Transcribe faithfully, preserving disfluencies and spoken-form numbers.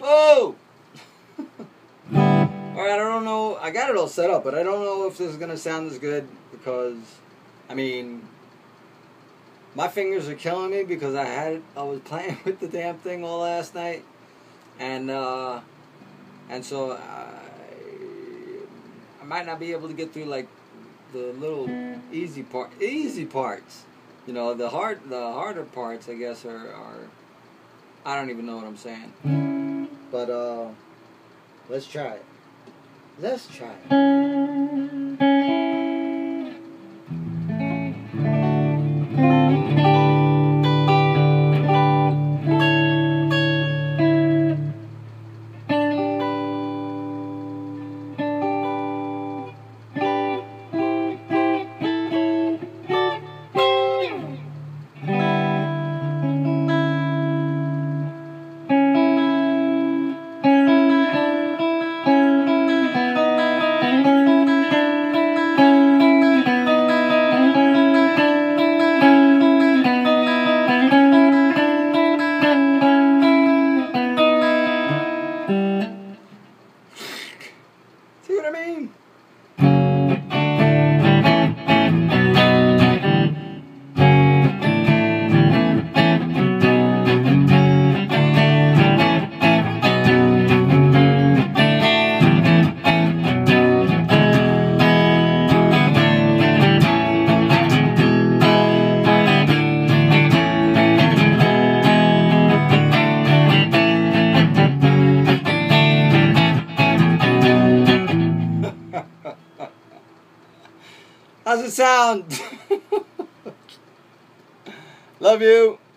Oh! Alright, I don't know. I got it all set up, but I don't know if this is going to sound as good because, I mean, my fingers are killing me because I had I was playing with the damn thing all last night. And, uh, and so I, I might not be able to get through, like, the little easy part, easy parts. You know, the hard, the harder parts, I guess, are, are I don't even know what I'm saying. But, uh, let's try it. Let's try it. See what I mean? How's it sound? Love you.